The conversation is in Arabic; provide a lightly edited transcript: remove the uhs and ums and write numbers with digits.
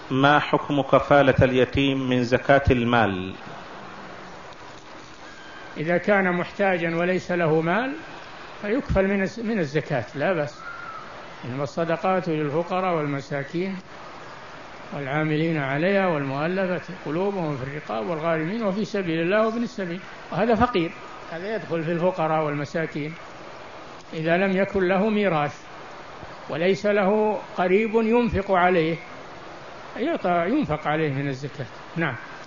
ما حكم كفالة اليتيم من زكاة المال؟ إذا كان محتاجا وليس له مال فيكفل من الزكاة لا بأس. إنما الصدقات للفقراء والمساكين والعاملين عليها والمؤلفة قلوبهم في الرقاب والغارمين وفي سبيل الله وابن السبيل، وهذا فقير، هذا يدخل في الفقراء والمساكين إذا لم يكن له ميراث وليس له قريب ينفق عليه، ينفق عليه من الزكاة. نعم.